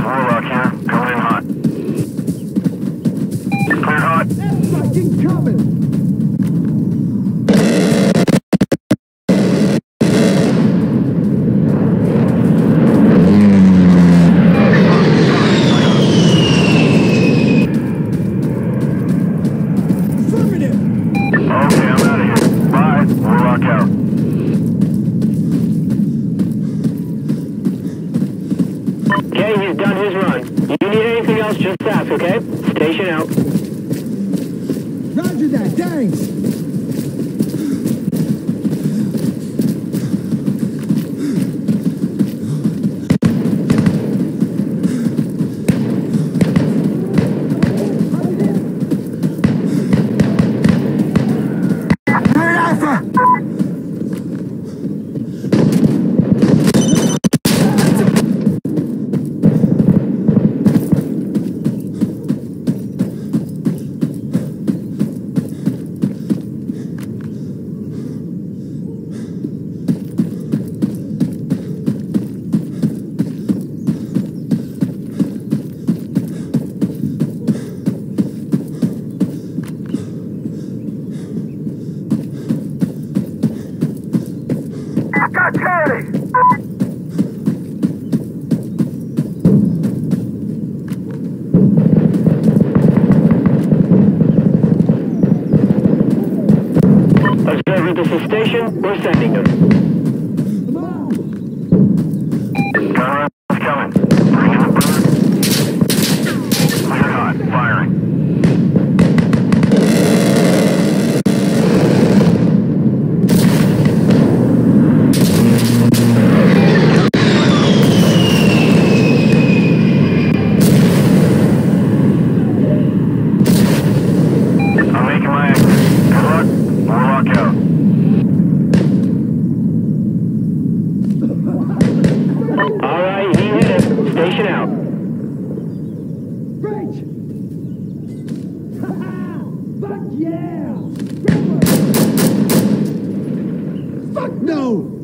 Warlock here. Coming in hot. Clear hot. That's fucking coming! Okay? Station out. Roger that, thanks! Observer, this is station. We're sending them. Gunner is coming. Bring in the bird. Clear hot. Firing. I'm making my exit. Good luck. Warlock out. All right, he hit it. Station out. Great! Fuck yeah! Fuck no!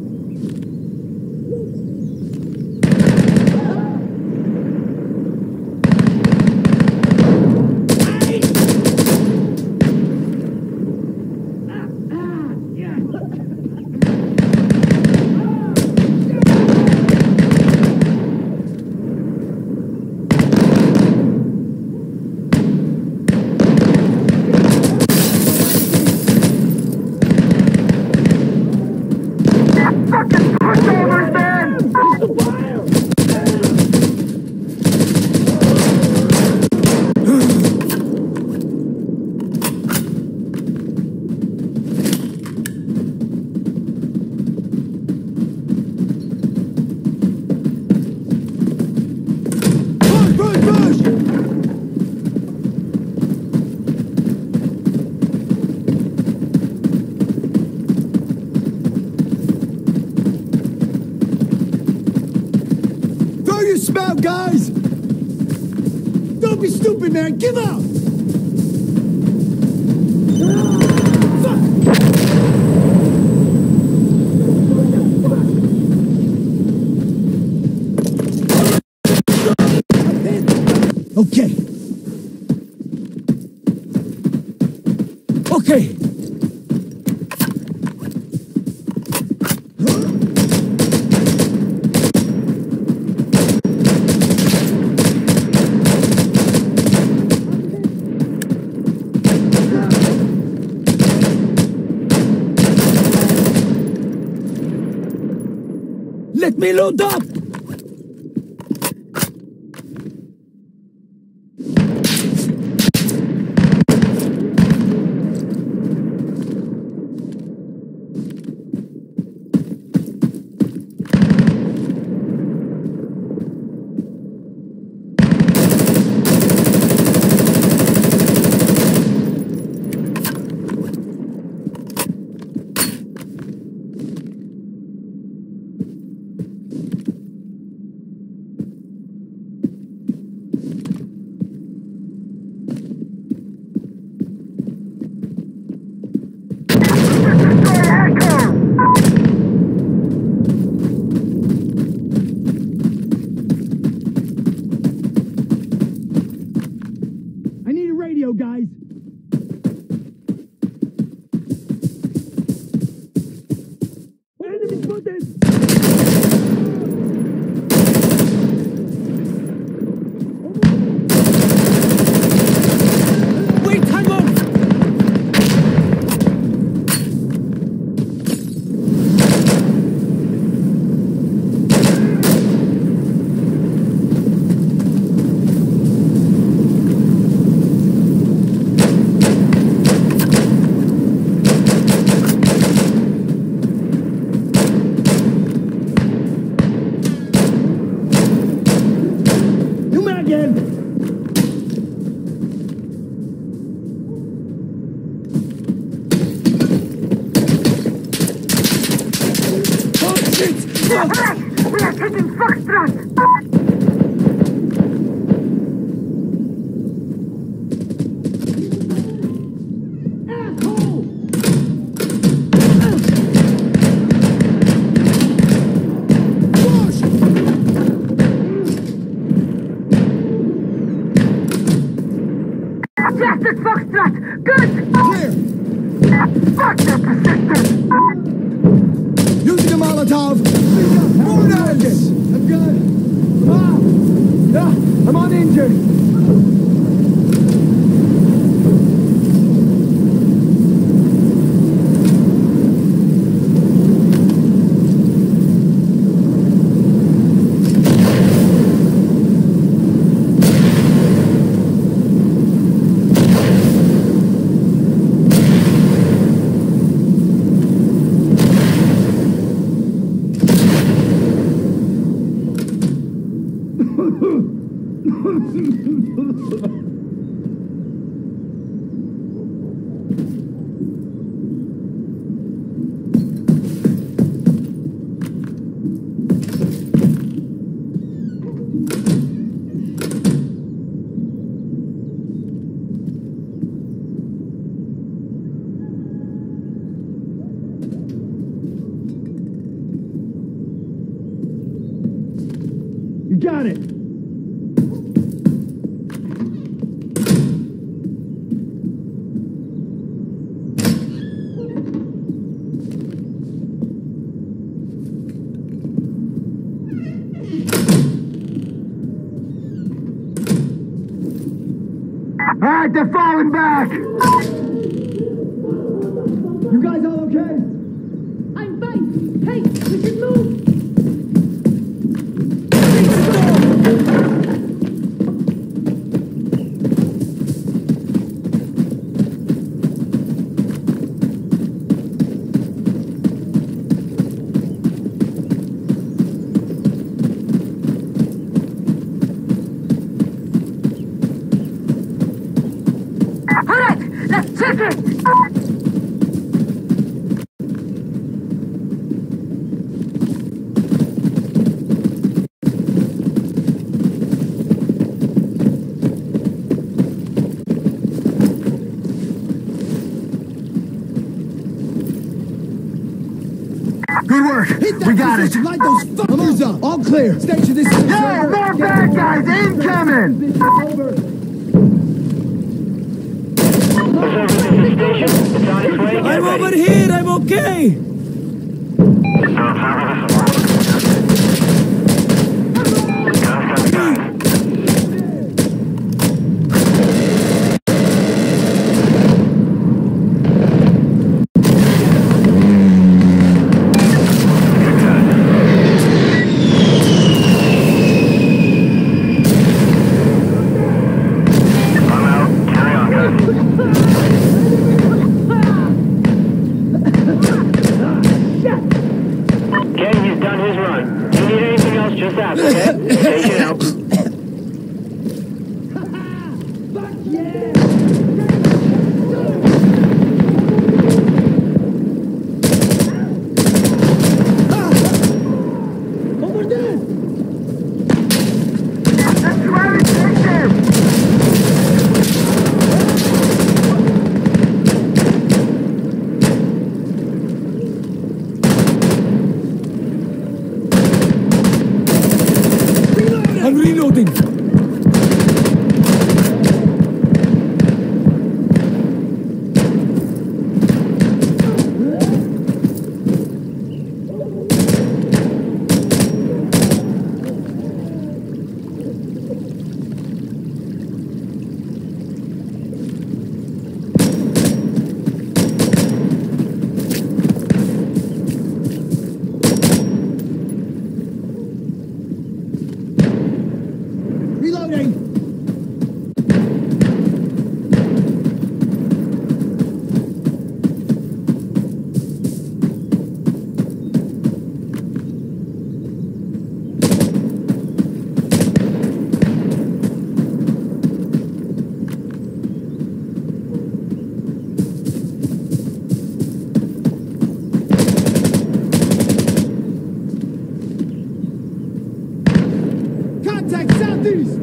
Smell, guys! Don't be stupid, man! Give up! Okay. Okay. Let me load up! again! Oh shit! Alright, we are taking Foxtrot! Blasted Foxtrot! Good! Clear! Fuck that persistent! Using a Molotov! More targets! I'm good! I'm uninjured! You got it! Alright, they're falling back! You guys all okay? I'm fine. Hey, we should move. Alright, let's check it! Good work! We got it! Light those fuckers up! All clear! Station this is Yo, more bad guys incoming! Over! Observer, this is station. It's on its way. Get I'm ready. over here, I'm okay. I'm out. Carry on, guys. Ken, he's done his run. If you need anything else, just ask, okay? Station out. Over there! Let's try to take them! I'm reloading! Reloading! these!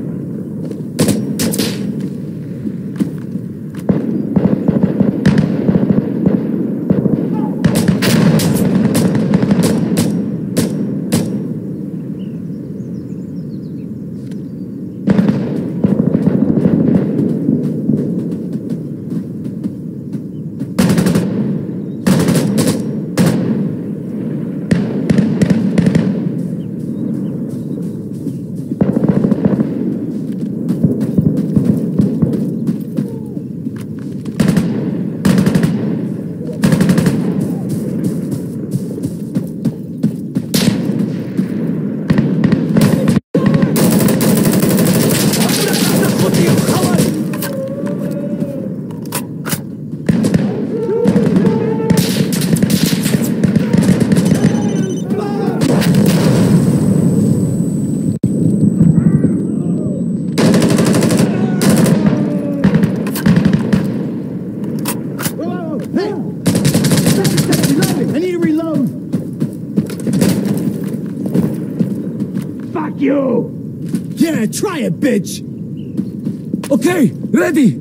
Yeah, try it, bitch! Okay, ready!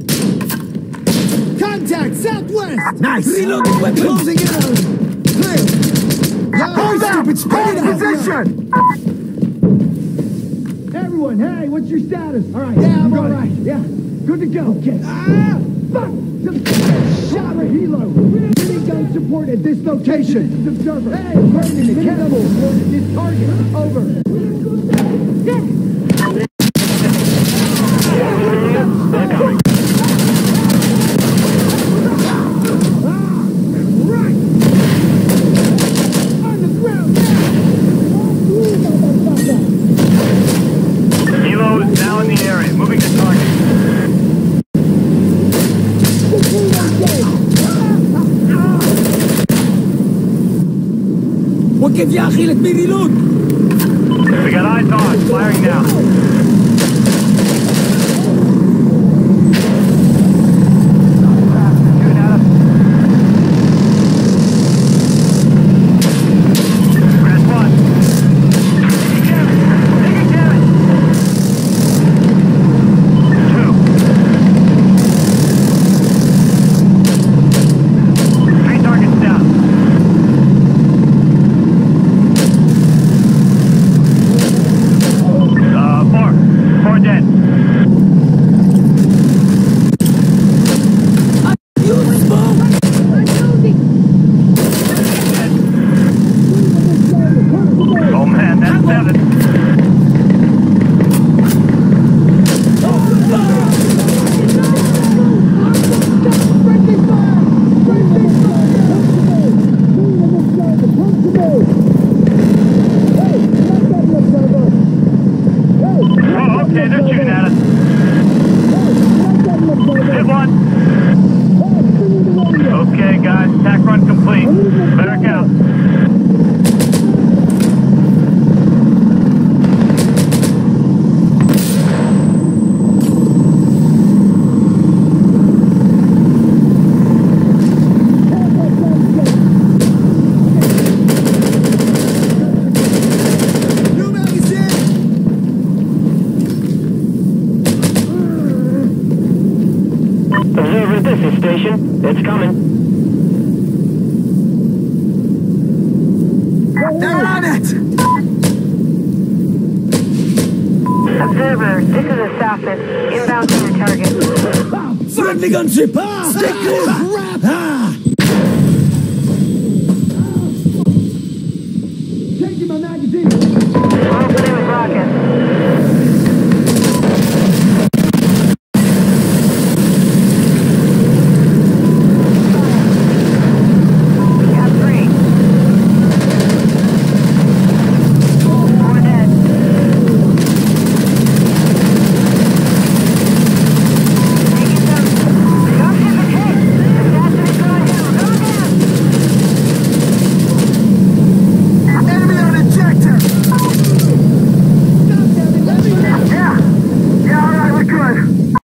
Contact, southwest! Nice! Reloading weapon! Closing in on him! Clear! Hold up! Stupid, spread it Hold out! position! Everyone, hey, what's your status? Alright, yeah, I'm alright. Yeah, good to go. Okay. Ah! Fuck! Some shot or helo! Hitting gun support at this location! This is observer. Hey, burning the cannibal! This target. Over. Helo's now in the area. Moving to target. وقف يا أخي لك بيريلود. We got eyes on. Firing now. Okay, they're shooting at us. Hit one. Okay, guys, attack run complete. Better count. Observer, this is station. It's coming. They're on it! Observer, this is a Southwest. Inbound to your target. Friendly gunship! Ah! Stick crap! Ah! Taking my magazine!